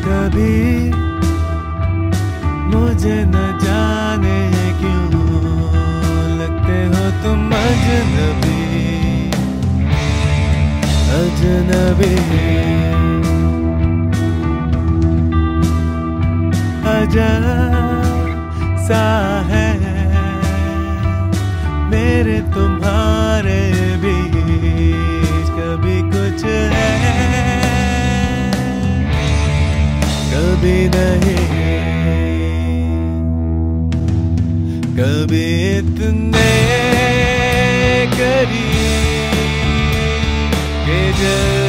कभी मुझे न जाने क्यों लगते हो तुम अजनबी, अजनबी। अजब सा है मेरे तुम्हारे बीच, कभी कुछ है कभी नहीं, कभी इतने करीब के